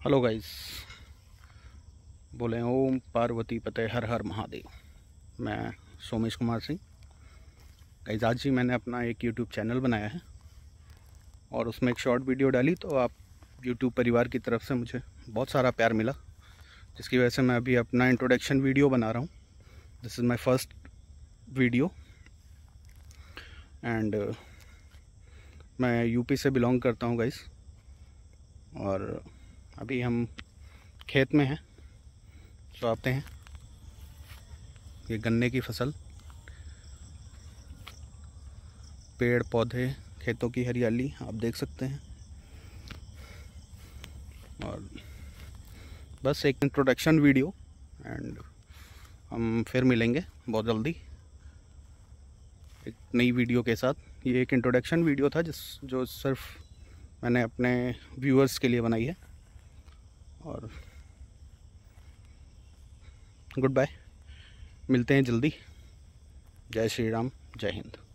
Hello guys, बोले ओम पार्वती पते हर हर महादेव। मैं सोमेश कुमार सिंह। गाइस, आज ही मैंने अपना एक यूट्यूब चैनल बनाया है और उसमें एक शॉर्ट वीडियो डाली, तो आप यूट्यूब परिवार की तरफ से मुझे बहुत सारा प्यार मिला, जिसकी वजह से मैं अभी अपना इंट्रोडक्शन वीडियो बना रहा हूँ। This is my first video and मैं यूपी से बिलोंग करता हूँ गाइस। और अभी हम खेत में हैं, तो आते हैं। ये गन्ने की फसल, पेड़ पौधे, खेतों की हरियाली आप देख सकते हैं। और बस एक इंट्रोडक्शन वीडियो एंड हम फिर मिलेंगे बहुत जल्दी एक नई वीडियो के साथ। ये एक इंट्रोडक्शन वीडियो था जो सिर्फ मैंने अपने व्यूअर्स के लिए बनाई है। और गुड बाय, मिलते हैं जल्दी। जय श्री राम, जय हिंद।